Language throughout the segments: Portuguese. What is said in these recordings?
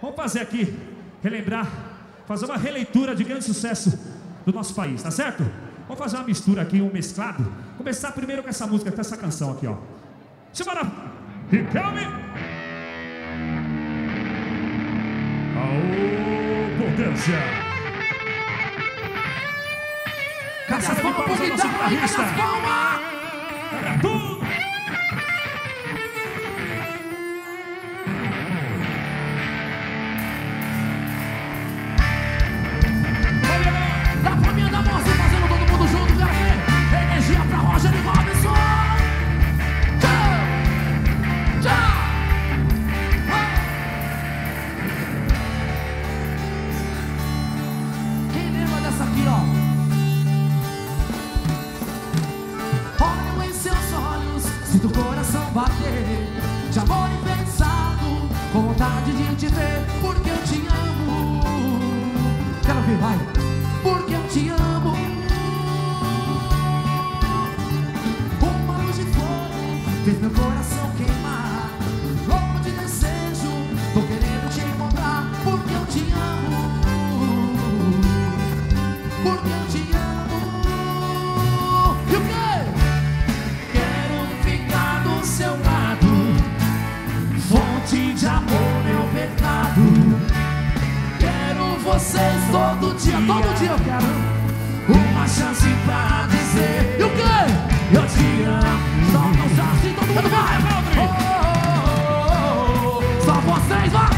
Vamos fazer aqui, relembrar, fazer uma releitura de grande sucesso do nosso país, tá certo? Vamos fazer uma mistura aqui, um mesclado. Começar primeiro com essa música, com essa canção aqui, ó. Simbora! Riquelme! Aô, potência! Caçada de palmas ao nosso guitarrista! É tudo! Sinto o coração bater, de amor impensado, com vontade de te ver, porque eu te amo. Quero ver, vai. Porque eu te amo. Uma luz de fogo fez meu coração queimar, louco de desejo, tô querendo te encontrar, porque eu te amo. Porque eu te amo. E o quê? Seu lado, fonte de amor, meu pecado. Quero vocês todo dia eu quero uma chance pra dizer. E o quê? Eu te amo. Solta os braços e todo mundo vai, só vocês, vai.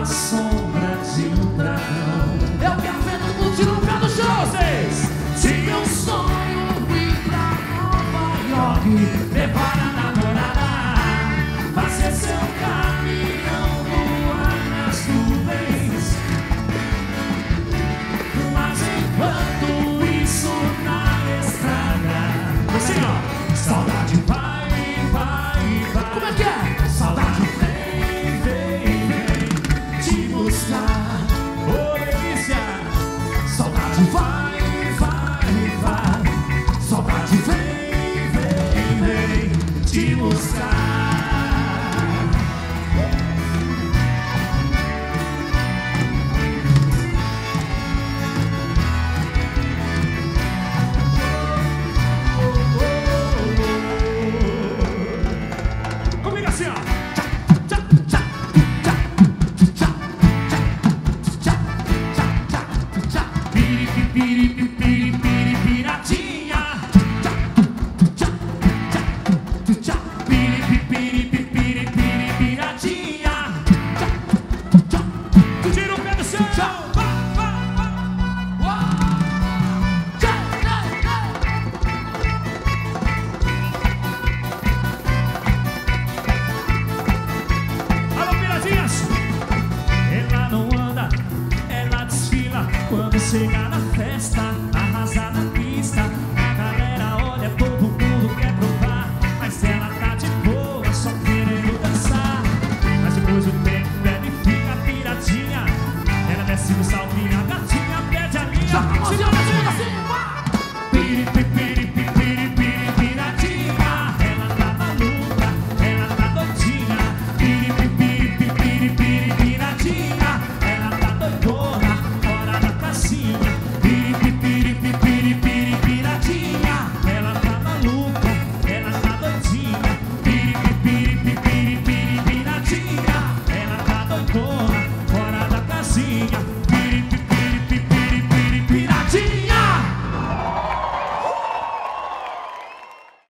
sombra de um dragão. Eu quero ver todo mundo tirando o pé do chão, vocês. Tinha um sonho ir pra Nova York, levar a namorada, fazer seu caminhão voar nas nuvens. Mas enquanto isso na estrada, assim ó, saudade vai, vai, vai. Como é que é? Saudade vem, vem, vem te buscar. Ô delícia, saudade vai, vai, vai. Saudade vem, vem, vem te buscar. Comigo assim, ó. Piratinha. Piratinha. Tira o pé do chão. Alô, piradinhas. Ela não anda, ela desfila. Quando chega na festa, arrasa na pista. A galera olha, todo mundo quer provar. Mas ela tá de boa, só querendo dançar. Mas depois o tempo bebe e fica piradinha. Ela desce no salto e